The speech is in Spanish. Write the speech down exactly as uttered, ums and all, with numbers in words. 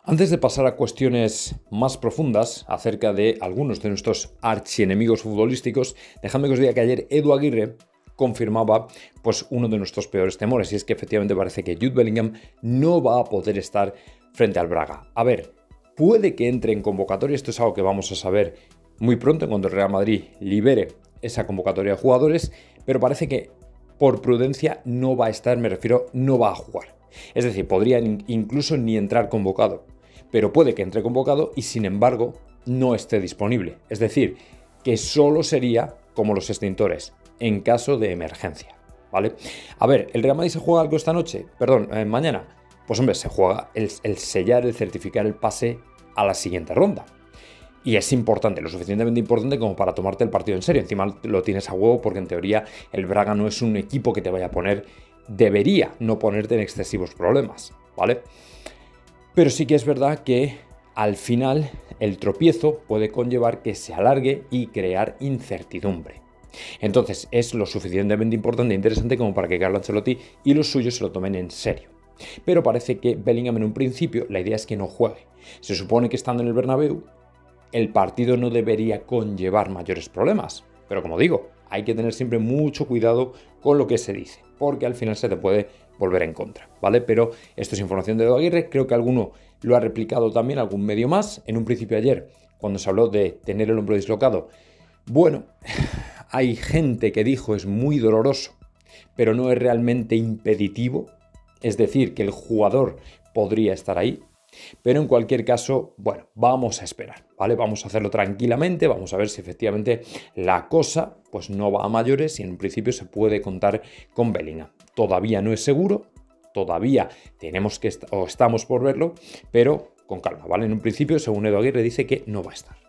Antes de pasar a cuestiones más profundas acerca de algunos de nuestros archienemigos futbolísticos, dejadme que os diga que ayer Edu Aguirre confirmaba pues, uno de nuestros peores temores, y es que efectivamente parece que Jude Bellingham no va a poder estar frente al Braga. A ver, puede que entre en convocatoria, esto es algo que vamos a saber muy pronto cuando el Real Madrid libere esa convocatoria de jugadores, pero parece que por prudencia no va a estar, me refiero, no va a jugar. Es decir, podría incluso ni entrar convocado, pero puede que entre convocado y sin embargo no esté disponible. Es decir, que solo sería como los extintores, en caso de emergencia, ¿vale? A ver, ¿el Real Madrid se juega algo esta noche? Perdón, eh, mañana. Pues hombre, se juega el, el sellar, el certificar el pase a la siguiente ronda. Y es importante, lo suficientemente importante como para tomarte el partido en serio. Encima lo tienes a huevo porque en teoría el Braga no es un equipo que te vaya a poner, debería no ponerte en excesivos problemas, ¿vale? Pero sí que es verdad que al final el tropiezo puede conllevar que se alargue y crear incertidumbre. Entonces es lo suficientemente importante e interesante como para que Carlo Ancelotti y los suyos se lo tomen en serio. Pero parece que Bellingham en un principio, la idea es que no juegue. Se supone que estando en el Bernabéu, el partido no debería conllevar mayores problemas. Pero como digo, hay que tener siempre mucho cuidado con lo que se dice, porque al final se te puede volver en contra, ¿vale? Pero esto es información de Edu Aguirre, creo que alguno lo ha replicado también, algún medio más. En un principio ayer, cuando se habló de tener el hombro dislocado, bueno, hay gente que dijo es muy doloroso, pero no es realmente impeditivo, es decir, que el jugador podría estar ahí. Pero en cualquier caso, bueno, vamos a esperar, ¿vale? Vamos a hacerlo tranquilamente, vamos a ver si efectivamente la cosa pues no va a mayores y en un principio se puede contar con Bellingham. Todavía no es seguro, todavía tenemos que, o estamos por verlo, pero con calma, ¿vale? En un principio, según Edu Aguirre, dice que no va a estar.